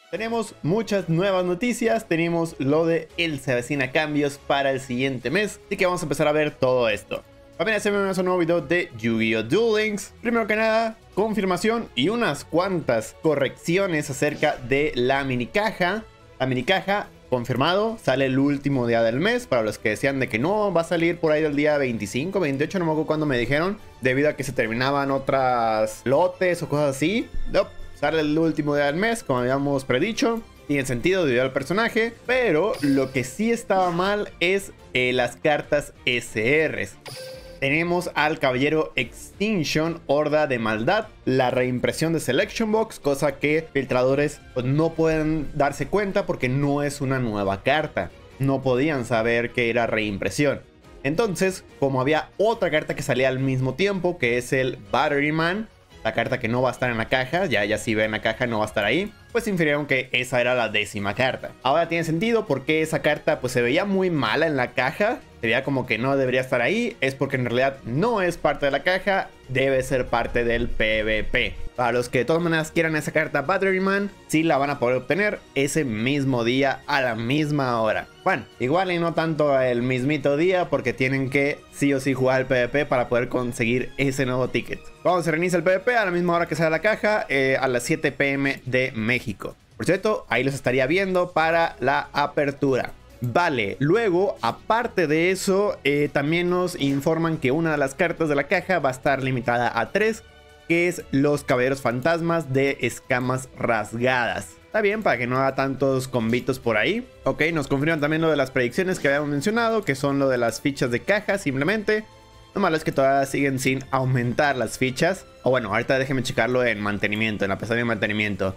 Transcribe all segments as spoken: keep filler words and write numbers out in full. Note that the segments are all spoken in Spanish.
Tenemos muchas nuevas noticias, tenemos lo de el se avecina cambios para el siguiente mes, así que vamos a empezar a ver todo esto. También hacemos un nuevo video de Yu-Gi-Oh! Duel Links. Primero que nada, confirmación y unas cuantas correcciones acerca de la mini caja. La mini caja, confirmado, sale el último día del mes. Para los que decían de que no, va a salir por ahí del día veinticinco, veintiocho, no me acuerdo cuándo me dijeron, debido a que se terminaban otras lotes o cosas así. No, sale el último día del mes, como habíamos predicho. Tiene sentido debido al personaje, pero lo que sí estaba mal es eh, las cartas S Rs. Tenemos al Caballero Extinction, Horda de Maldad, la reimpresión de Selection Box, cosa que filtradores pues, no pueden darse cuenta porque no es una nueva carta. No podían saber que era reimpresión. Entonces, como había otra carta que salía al mismo tiempo, que es el Batteryman, la carta que no va a estar en la caja, ya, ya si ven la caja no va a estar ahí, pues infirieron que esa era la décima carta. Ahora tiene sentido porque esa carta pues se veía muy mala en la caja, se veía como que no debería estar ahí, es porque en realidad no es parte de la caja, debe ser parte del PvP. Para los que de todas maneras quieran esa carta Batteryman, sí la van a poder obtener ese mismo día a la misma hora. Bueno, igual y no tanto el mismito día porque tienen que sí o sí jugar el PvP para poder conseguir ese nuevo ticket. Cuando se reinicia el PvP a la misma hora que sale la caja, eh, a las siete p m de México. Por cierto, ahí los estaría viendo para la apertura. Vale, luego, aparte de eso, eh, también nos informan que una de las cartas de la caja va a estar limitada a tres, que es los Caballeros Fantasmas de Escamas Rasgadas. Está bien, para que no haga tantos combitos por ahí. Ok, nos confirman también lo de las predicciones que habíamos mencionado, que son lo de las fichas de caja, simplemente. Lo malo es que todavía siguen sin aumentar las fichas. O bueno, ahorita déjenme checarlo en mantenimiento, en la pestaña de mantenimiento.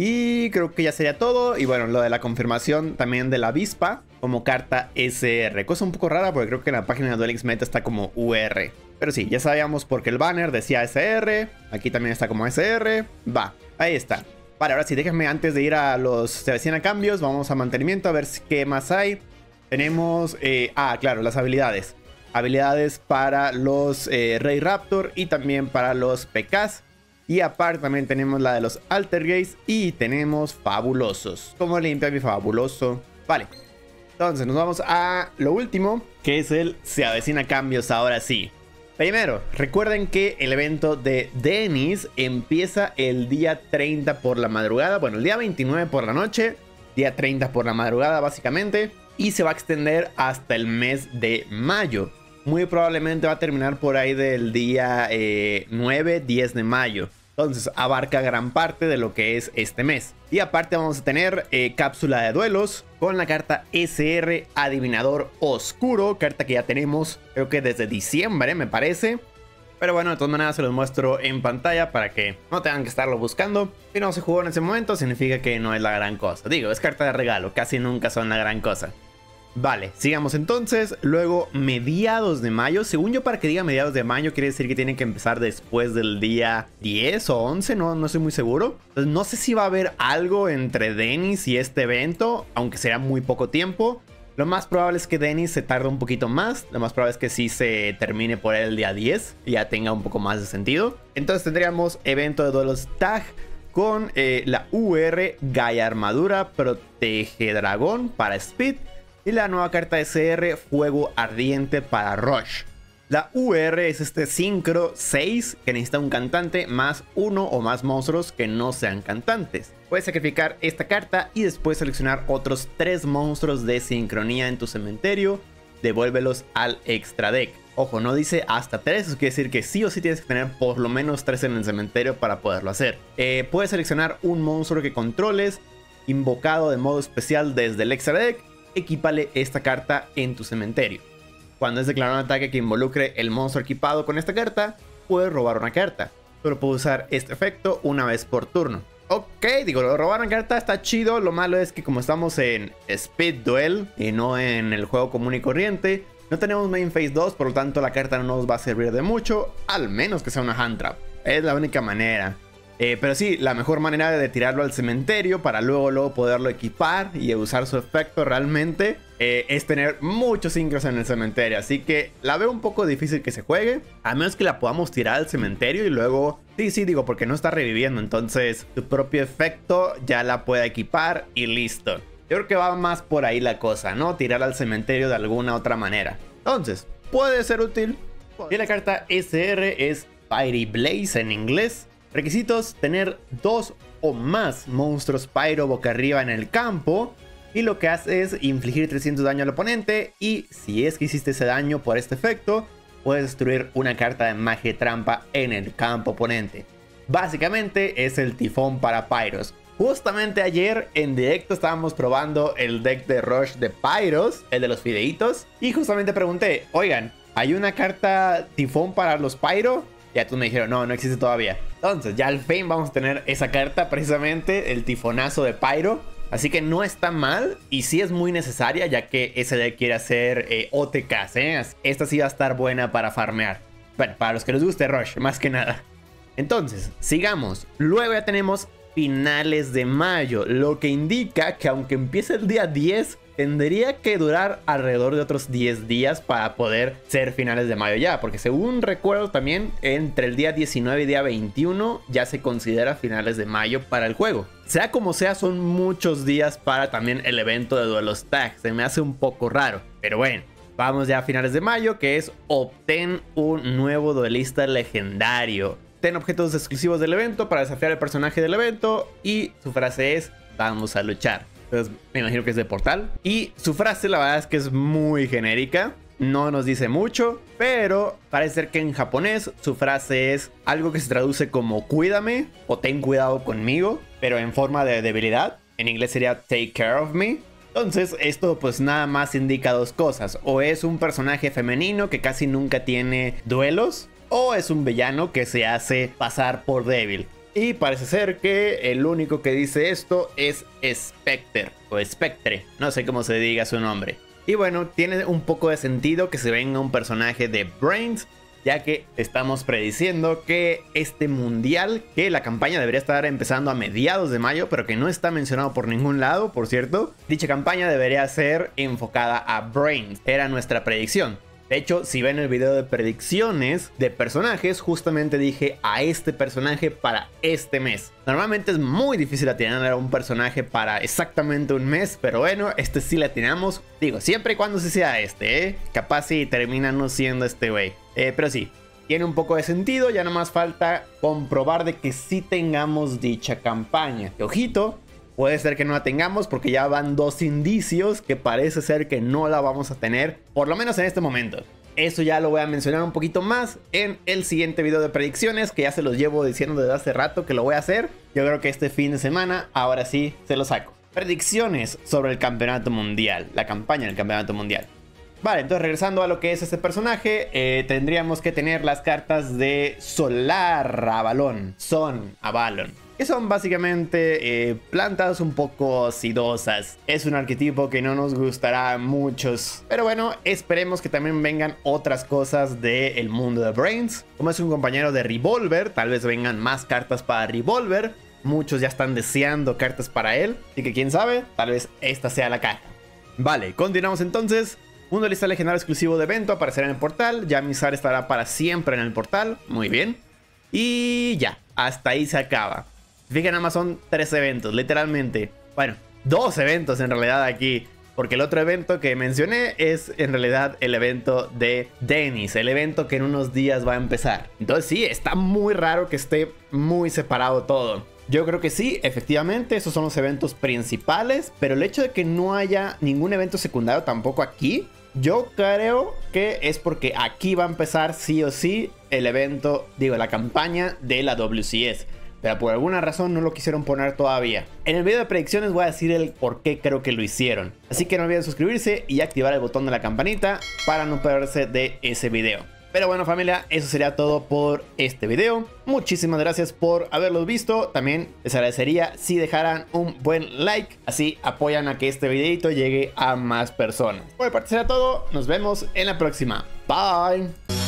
Y creo que ya sería todo. Y bueno, lo de la confirmación también de la avispa como carta S R. Cosa un poco rara porque creo que en la página de Duel Links Meta está como U R. Pero sí, ya sabíamos porque el banner decía S R. Aquí también está como S R. Va, ahí está. Vale, ahora sí, déjenme antes de ir a los se avecina cambios. Vamos a mantenimiento a ver qué más hay. Tenemos, eh, ah, claro, las habilidades. Habilidades para los eh, Rey Raptor y también para los P Ks. Y aparte también tenemos la de los Altergeist y tenemos Fabulosos. ¿Cómo limpia mi Fabuloso? Vale. Entonces nos vamos a lo último, que es el se avecina cambios ahora sí. Primero, recuerden que el evento de Dennis empieza el día treinta por la madrugada. Bueno, el día veintinueve por la noche. Día treinta por la madrugada básicamente. Y se va a extender hasta el mes de mayo. Muy probablemente va a terminar por ahí del día eh, nueve, diez de mayo. Entonces abarca gran parte de lo que es este mes. Y aparte vamos a tener eh, cápsula de duelos con la carta S R Adivinador Oscuro. Carta que ya tenemos creo que desde diciembre me parece. Pero bueno, de todas maneras se los muestro en pantalla para que no tengan que estarlo buscando. Si no se jugó en ese momento significa que no es la gran cosa. Digo, es carta de regalo, casi nunca son la gran cosa. Vale, sigamos entonces. Luego, mediados de mayo. Según yo, para que diga mediados de mayo, quiere decir que tienen que empezar después del día diez o once. No, no estoy muy seguro. Entonces, no sé si va a haber algo entre Dennis y este evento, aunque será muy poco tiempo. Lo más probable es que Dennis se tarde un poquito más. Lo más probable es que sí se termine por el día diez y ya tenga un poco más de sentido. Entonces, tendríamos evento de duelos Tag con eh, la U R Gaia Armadura Protege Dragón para Speed. Y la nueva carta S R Fuego Ardiente para Rush. La U R es este Synchro seis que necesita un cantante más uno o más monstruos que no sean cantantes. Puedes sacrificar esta carta y después seleccionar otros tres monstruos de sincronía en tu cementerio. Devuélvelos al extra deck. Ojo, no dice hasta tres, eso quiere decir que sí o sí tienes que tener por lo menos tres en el cementerio para poderlo hacer. Eh, puedes seleccionar un monstruo que controles, invocado de modo especial desde el extra deck. Equípale esta carta en tu cementerio. Cuando es declarado un ataque que involucre el monstruo equipado con esta carta, puedes robar una carta. Pero puedes usar este efecto una vez por turno. Ok, digo, lo robar una carta está chido. Lo malo es que como estamos en Speed Duel y no en el juego común y corriente, no tenemos Main Phase dos, por lo tanto la carta no nos va a servir de mucho, al menos que sea una Hand Trap. Es la única manera. Eh, pero sí, la mejor manera de tirarlo al cementerio para luego, luego poderlo equipar y usar su efecto realmente eh, es tener muchos sincros en el cementerio. Así que la veo un poco difícil que se juegue, a menos que la podamos tirar al cementerio y luego Sí, sí, digo, porque no está reviviendo, entonces tu propio efecto ya la puede equipar y listo. Yo creo que va más por ahí la cosa, ¿no? Tirar al cementerio de alguna otra manera. Entonces, puede ser útil. Y la carta S R es Fiery Blaze en inglés. Requisitos: tener dos o más monstruos Pyro boca arriba en el campo. Y lo que hace es infligir trescientos daño al oponente. Y si es que hiciste ese daño por este efecto, puedes destruir una carta de magia trampa en el campo oponente. Básicamente es el tifón para Pyros. Justamente ayer en directo estábamos probando el deck de Rush de Pyros, el de los fideitos. Y justamente pregunté, oigan, ¿hay una carta tifón para los Pyro? Ya tú me dijeron, no, no existe todavía. Entonces ya al fin vamos a tener esa carta, precisamente el tifonazo de Pyro. Así que no está mal y sí es muy necesaria, ya que ese deck quiere hacer eh, O T Ks, ¿eh? Esta sí va a estar buena para farmear. Bueno, para los que les guste Rush, más que nada. Entonces, sigamos. Luego ya tenemos finales de mayo, lo que indica que aunque empiece el día diez, tendría que durar alrededor de otros diez días para poder ser finales de mayo ya, porque según recuerdo también entre el día diecinueve y día veintiuno ya se considera finales de mayo para el juego. Sea como sea, son muchos días para también el evento de duelos tag, se me hace un poco raro, pero bueno. Vamos ya a finales de mayo, que es obtén un nuevo duelista legendario. Ten objetos exclusivos del evento para desafiar al personaje del evento y su frase es vamos a luchar. Entonces me imagino que es de Portal. Y su frase la verdad es que es muy genérica. No nos dice mucho, pero parece ser que en japonés su frase es algo que se traduce como cuídame o ten cuidado conmigo, pero en forma de debilidad. En inglés sería take care of me. Entonces esto pues nada más indica dos cosas. O es un personaje femenino que casi nunca tiene duelos, o es un villano que se hace pasar por débil. Y parece ser que el único que dice esto es Spectre o Spectre, no sé cómo se diga su nombre. Y bueno, tiene un poco de sentido que se venga un personaje de Brains, ya que estamos prediciendo que este mundial, que la campaña debería estar empezando a mediados de mayo, pero que no está mencionado por ningún lado, por cierto. Dicha campaña debería ser enfocada a Brains, era nuestra predicción. De hecho, si ven el video de predicciones de personajes, justamente dije a este personaje para este mes. Normalmente es muy difícil atinar a un personaje para exactamente un mes, pero bueno, este sí le atinamos. Digo, siempre y cuando sí sea este, ¿eh? Capaz si termina no siendo este güey. Eh, pero sí, tiene un poco de sentido, ya nomás falta comprobar de que sí tengamos dicha campaña. Y ojito, puede ser que no la tengamos porque ya van dos indicios que parece ser que no la vamos a tener, por lo menos en este momento. Eso ya lo voy a mencionar un poquito más en el siguiente video de predicciones, que ya se los llevo diciendo desde hace rato que lo voy a hacer. Yo creo que este fin de semana, ahora sí, se lo saco. Predicciones sobre el campeonato mundial, la campaña del campeonato mundial. Vale, entonces regresando a lo que es este personaje, eh, tendríamos que tener las cartas de Solar Avalon, Son Avalon, que son básicamente eh, plantas un poco acidosas. Es un arquetipo que no nos gustará a muchos, pero bueno, esperemos que también vengan otras cosas del mundo de Brains. Como es un compañero de Revolver, tal vez vengan más cartas para Revolver. Muchos ya están deseando cartas para él, así que quién sabe, tal vez esta sea la caja. Vale, continuamos entonces. Un duelista legendario exclusivo de evento aparecerá en el portal. Ya Mizar estará para siempre en el portal. Muy bien. Y ya, hasta ahí se acaba. Fíjense, nada más son tres eventos, literalmente. Bueno, dos eventos en realidad aquí. Porque el otro evento que mencioné es en realidad el evento de Dennis. El evento que en unos días va a empezar. Entonces sí, está muy raro que esté muy separado todo. Yo creo que sí, efectivamente, esos son los eventos principales. Pero el hecho de que no haya ningún evento secundario tampoco aquí, yo creo que es porque aquí va a empezar sí o sí el evento, digo, la campaña de la W C S. Pero por alguna razón no lo quisieron poner todavía. En el video de predicciones voy a decir el por qué creo que lo hicieron. Así que no olviden suscribirse y activar el botón de la campanita para no perderse de ese video. Pero bueno, familia, eso sería todo por este video. Muchísimas gracias por haberlos visto. También les agradecería si dejaran un buen like. Así apoyan a que este videito llegue a más personas. Por mi parte será todo. Nos vemos en la próxima. Bye.